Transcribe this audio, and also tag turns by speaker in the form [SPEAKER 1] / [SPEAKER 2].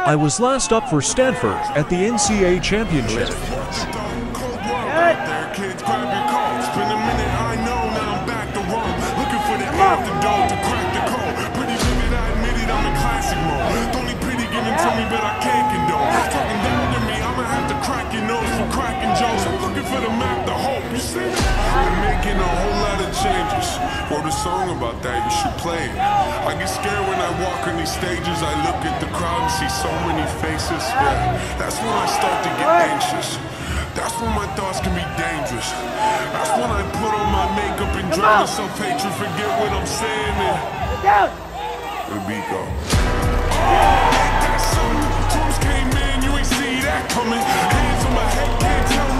[SPEAKER 1] I was last up for Stanford at the NCAA championship.
[SPEAKER 2] Wrote a song about that, you should play it. I get scared when I walk on these stages. I look at the crowd and see so many faces. Yeah, that's when I start to get anxious. That's when my thoughts can be dangerous. That's when I put on my makeup and drown in self-hatred. Forget what I'm saying and where the beat go. That's something. Drums came in, you ain't see that coming. Hands on my head, can't tell me.